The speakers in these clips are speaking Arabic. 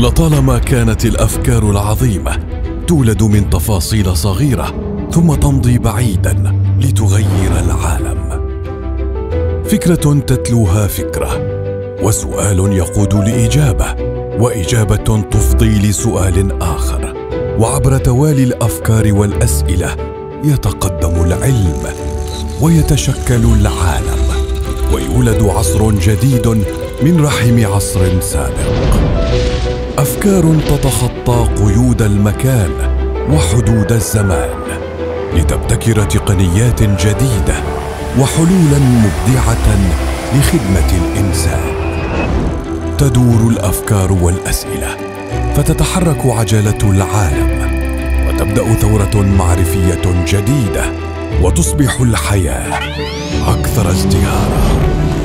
لطالما كانت الأفكار العظيمة تولد من تفاصيل صغيرة ثم تمضي بعيداً لتغير العالم. فكرة تتلوها فكرة، وسؤال يقود لإجابة، وإجابة تفضي لسؤال آخر، وعبر توالي الأفكار والأسئلة يتقدم العلم ويتشكل العالم، ويولد عصر جديد من رحم عصر سابق. أفكار تتخطى قيود المكان وحدود الزمان لتبتكر تقنيات جديدة وحلولاً مبدعة لخدمة الإنسان. تدور الأفكار والأسئلة فتتحرك عجلة العالم، وتبدأ ثورة معرفية جديدة، وتصبح الحياة أكثر ازدهارا.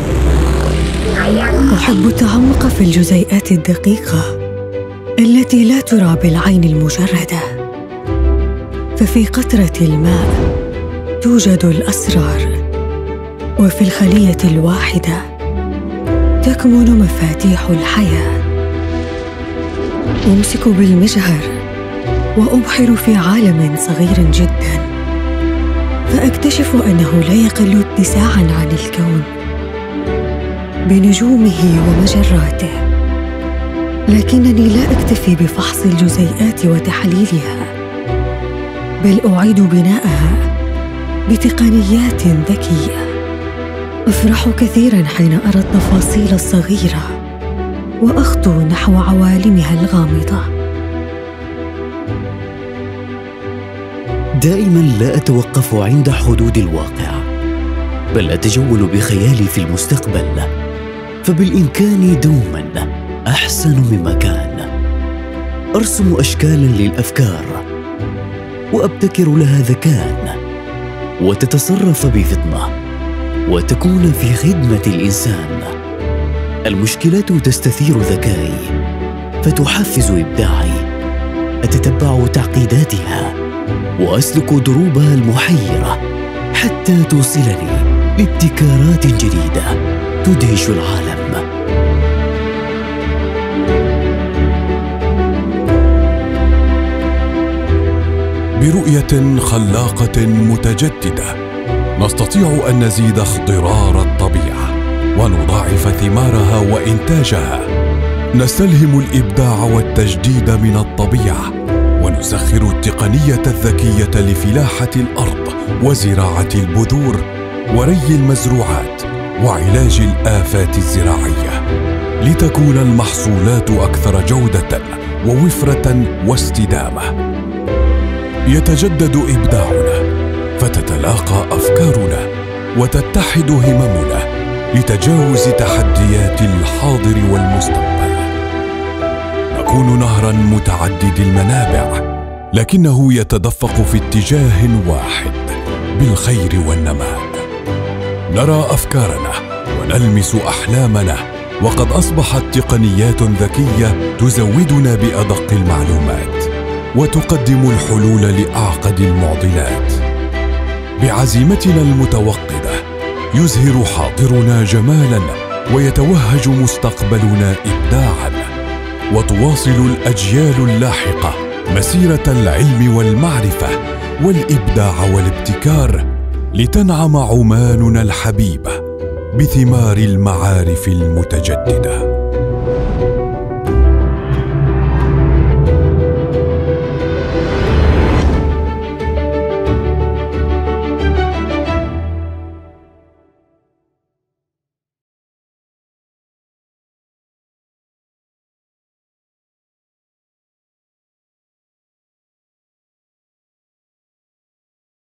أحب التعمق في الجزيئات الدقيقة التي لا ترى بالعين المجردة، ففي قطرة الماء توجد الأسرار، وفي الخلية الواحدة تكمن مفاتيح الحياة. أمسك بالمجهر وأبحر في عالم صغير جداً، فأكتشف أنه لا يقل اتساعاً عن الكون بنجومه ومجراته. لكنني لا أكتفي بفحص الجزيئات وتحليلها، بل أعيد بناءها بتقنيات ذكية. أفرح كثيراً حين أرى التفاصيل الصغيرة وأخطو نحو عوالمها الغامضة. دائماً لا أتوقف عند حدود الواقع، بل أتجول بخيالي في المستقبل، فبالإمكان دوماً أحسن مما كان. أرسم أشكالاً للأفكار وأبتكر لها ذكاء، وتتصرف بفطنة وتكون في خدمة الإنسان. المشكلات تستثير ذكائي فتحفز إبداعي. أتتبع تعقيداتها وأسلك دروبها المحيرة حتى توصلني لابتكارات جديدة تدهش العالم. برؤية خلاقة متجددة نستطيع أن نزيد اخضرار الطبيعة ونضاعف ثمارها وإنتاجها. نستلهم الإبداع والتجديد من الطبيعة، ونسخر التقنية الذكية لفلاحة الأرض وزراعة البذور وري المزروعات وعلاج الآفات الزراعية، لتكون المحصولات أكثر جودة ووفرة واستدامة. يتجدد إبداعنا، فتتلاقى أفكارنا وتتحد هممنا لتجاوز تحديات الحاضر والمستقبل. نكون نهراً متعدد المنابع، لكنه يتدفق في اتجاه واحد بالخير والنماء. نرى أفكارنا ونلمس أحلامنا، وقد أصبحت تقنيات ذكية تزودنا بأدق المعلومات وتقدم الحلول لأعقد المعضلات. بعزيمتنا المتوقدة يزهر حاضرنا جمالاً، ويتوهج مستقبلنا إبداعاً، وتواصل الأجيال اللاحقة مسيرة العلم والمعرفة والإبداع والابتكار، لتنعم عماننا الحبيبة بثمار المعارف المتجددة.